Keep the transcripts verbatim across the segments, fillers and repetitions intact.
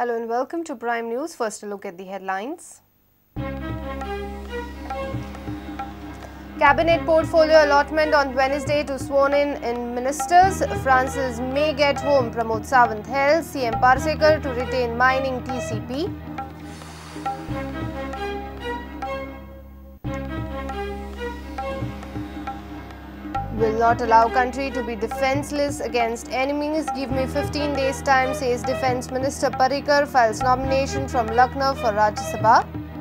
Hello and welcome to Prime News. First, a look at the headlines. Cabinet portfolio allotment on Wednesday to sworn-in in ministers. Francis may get home. Pramod Sawant held. C M Parsekar to retain mining T C P. Will not allow country to be defenceless against enemies. Give me fifteen days time, says Defence Minister Parrikar. Files nomination from Lucknow for Rajya Sabha.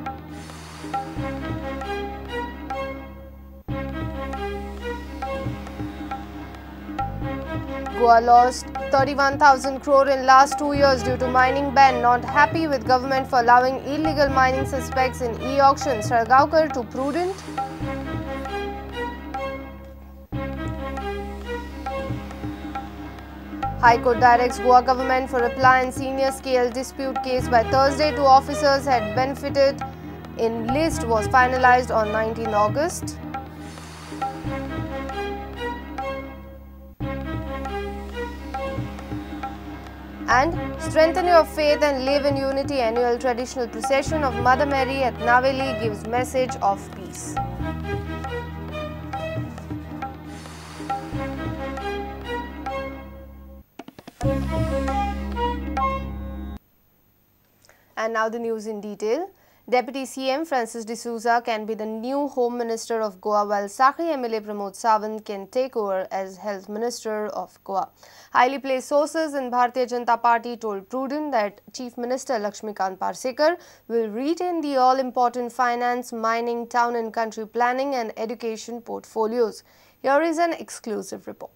Goa lost thirty-one thousand crore in last two years due to mining ban. Not happy with government for allowing illegal mining suspects in e-auction. Sargaonkar to prudent. High Court directs Goa government for reply in senior scale dispute case by Thursday. Two officers had benefited in list was finalized on nineteenth August. And strengthen your faith and live in unity. Annual traditional procession of Mother Mary at Naveli gives message of peace. And now the news in detail. Deputy C M Francis D'Souza can be the new Home Minister of Goa, while Sakhi M L A Pramod Sawant can take over as Health Minister of Goa. Highly placed sources in Bharatiya Janata Party told Prudent that Chief Minister Lakshmikant Parsekar will retain the all-important finance, mining, town and country planning and education portfolios. Here is an exclusive report.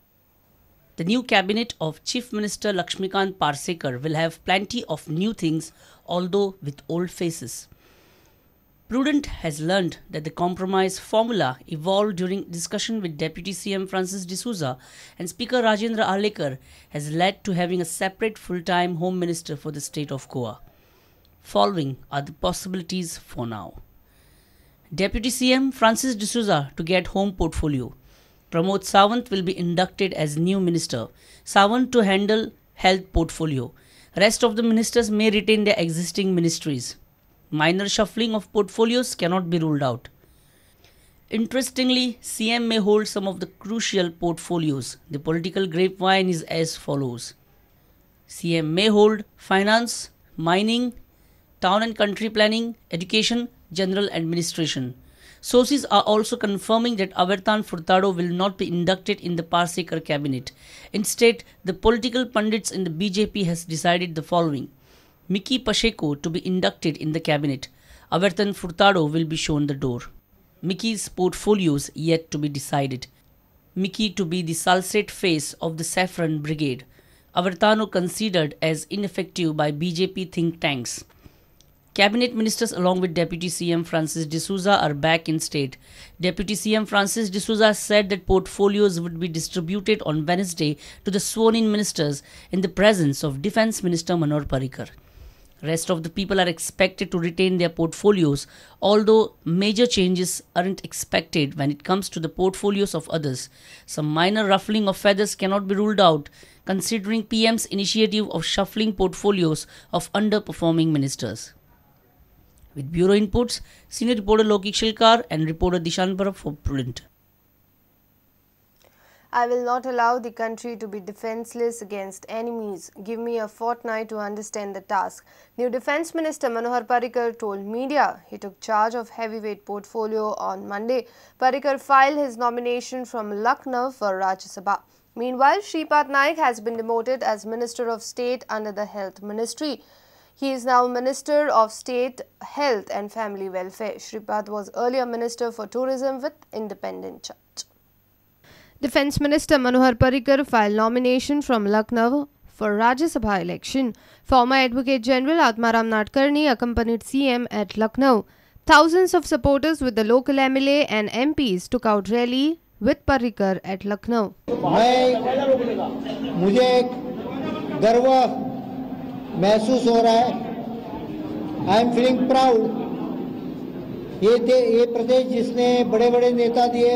The new cabinet of Chief Minister Lakshmikant Parsekar will have plenty of new things, although with old faces. Prudent has learned that the compromise formula evolved during discussion with Deputy C M Francis D'Souza and Speaker Rajendra Arlekar has led to having a separate full-time Home Minister for the state of Goa. Following are the possibilities for now. Deputy C M Francis D'Souza to get home portfolio. Pramod Sawant will be inducted as new minister. Sawant to handle health portfolio. Rest of the ministers may retain their existing ministries. Minor shuffling of portfolios cannot be ruled out. Interestingly, C M may hold some of the crucial portfolios. The political grapevine is as follows. C M may hold finance, mining, town and country planning, education, general administration. Sources are also confirming that Avartan Furtado will not be inducted in the Parsekar cabinet. Instead, the political pundits in the B J P has decided the following. Miki Pacheco to be inducted in the cabinet. Avartan Furtado will be shown the door. Miki's portfolios yet to be decided. Miki to be the Salsette face of the Saffron Brigade. Avartano considered as ineffective by B J P think tanks. Cabinet ministers along with Deputy C M Francis D'Souza are back in state. Deputy C M Francis D'Souza said that portfolios would be distributed on Wednesday to the sworn-in ministers in the presence of Defence Minister Manohar Parrikar. Rest of the people are expected to retain their portfolios, although major changes aren't expected when it comes to the portfolios of others. Some minor ruffling of feathers cannot be ruled out, considering P M's initiative of shuffling portfolios of underperforming ministers. With bureau inputs, senior reporter Lokik Shilkar and reporter Dishan Parab for Prudent. I will not allow the country to be defenceless against enemies. Give me a fortnight to understand the task. New Defence Minister Manohar Parrikar told media he took charge of heavyweight portfolio on Monday. Parrikar filed his nomination from Lucknow for Rajya Sabha. Meanwhile, Shripad Naik has been demoted as Minister of State under the Health Ministry. He is now Minister of State, Health and Family Welfare. Shripad was earlier Minister for Tourism with independent charge. Defence Minister Manohar Parrikar filed nomination from Lucknow for Rajya Sabha election. Former Advocate General Atmaram Nadkarni accompanied C M at Lucknow. Thousands of supporters with the local M L A and M Ps took out rally with Parrikar at Lucknow. महसूस हो रहा है। I am feeling proud. ये दे ये प्रदेश जिसने बड़े बड़े नेता दिए,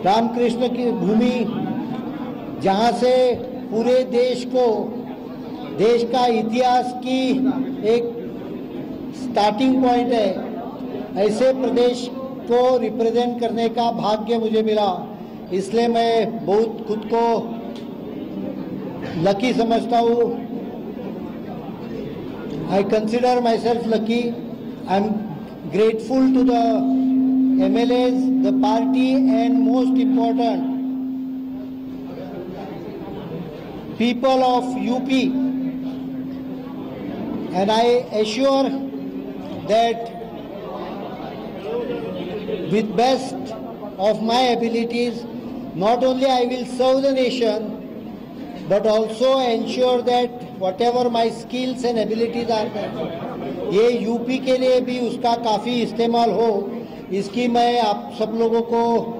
रामकृष्ण की भूमि, जहाँ से पूरे देश को देश का इतिहास की एक स्टार्टिंग पॉइंट है, ऐसे प्रदेश को रिप्रेजेंट करने का भाग्य मुझे मिला, इसलिए मैं बहुत खुद को लकी समझता हूँ। I consider myself lucky. I am grateful to the M L As, the party, and most important, people of U P. And I assure that with best of my abilities, not only I will serve the nation, but also ensure that whatever my skills and abilities are there, ये यूपी के लिए भी उसका काफ़ी इस्तेमाल हो, इसकी मैं आप सब लोगों को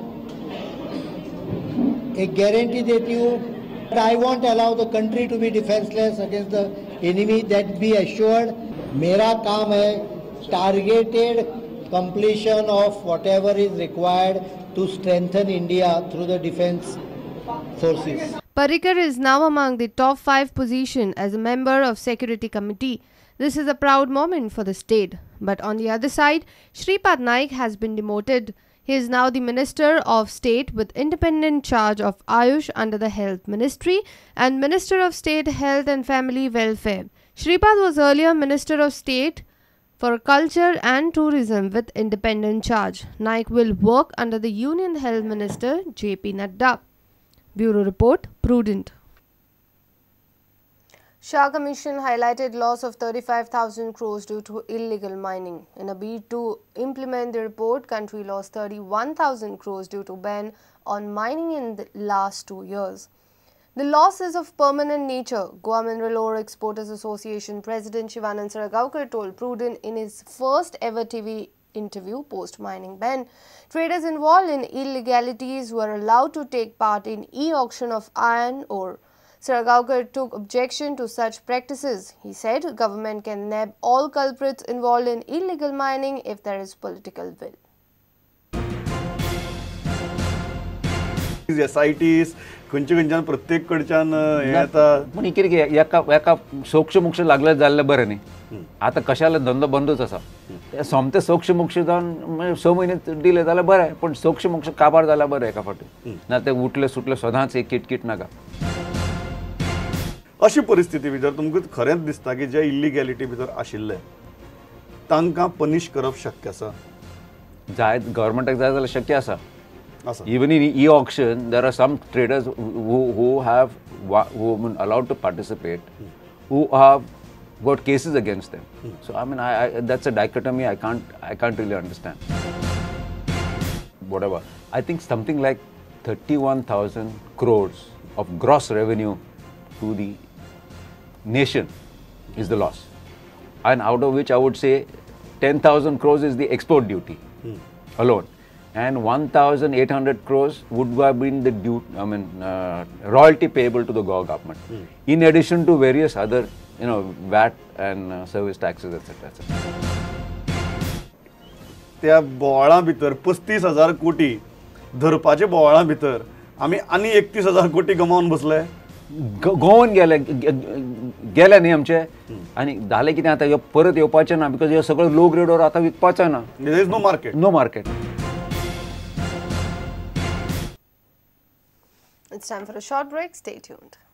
एक गारंटी देती हूँ। I won't allow the country to be defenseless against the enemy, that be assured. मेरा काम है targeted completion of whatever is required to strengthen India through the defense forces. Parrikar is now among the top five position as a member of Security Committee. This is a proud moment for the state. But on the other side, Shripad Naik has been demoted. He is now the Minister of State with independent charge of Ayush under the Health Ministry and Minister of State Health and Family Welfare. Shripad was earlier Minister of State for Culture and Tourism with independent charge. Naik will work under the Union Health Minister J P Nadda. Bureau Report, Prudent. Shah Commission highlighted loss of thirty-five thousand crores due to illegal mining. In a bid to implement the report, country lost thirty-one thousand crores due to ban on mining in the last two years. The loss is of permanent nature, Goa Mineral Ore Exporters Association President Shivanand Saragaonkar told Prudent in his first ever T V interview post-mining ban. Traders involved in illegalities were allowed to take part in e-auction of iron ore. Saragaonkar took objection to such practices. He said government can nab all culprits involved in illegal mining if there is political will. S I Ts खंयचे खंयच्यान प्रत्येक कडच्यान हे आता पण कितें की एका एका सोक्ष मोक्ष लागले जाल्ले बरें न्ही. आतां कशाले धंदो बंदूच आसा. ते सोमते सोक्ष मोक्ष जावन स म्हयने दिले जाल्यार बरें, पण सोक्ष मोक्ष काबार जाल्यार बरें एका फावटी. ना ते उठले सुटले सदांच एक किटकिट नाका. अशी परिस्थिती भितर तुमकां खरेंच दिसता की जे इल्लिगॅलिटी भितर आशिल्ले तांकां पनिश करप शक्य आसा? जाय गव्हर्मेंटाक जाय जाल्यार शक्य आसा. Even in e-auction, there are some traders who who have who have been allowed to participate, who have got cases against them. So I mean, I, I that's a dichotomy I can't I can't really understand. Whatever, I think something like thirty-one thousand crores of gross revenue to the nation is the loss, and out of which I would say ten thousand crores is the export duty alone. And one thousand eight hundred crores would have been the due, I mean, uh, royalty payable to the Goa government, mm. in addition to various other, you know, V A T and uh, service taxes, et cetera, et cetera. त्या बोवाळा भितर पस्तीस हजार कोटी धरपाचे बोवाळा भितर आमी आनी एकतीस हजार कोटी गमावन बसले. गोवन गेले गेले न्ही आमचे, आनी जालें कितें आतां ह्यो परत येवपाचें ना, बिकॉज ह्यो सगळ्यो लो ग्रेडवर आतां विकपाचें ना. There is no market. No market. It's time for a short break. Stay tuned.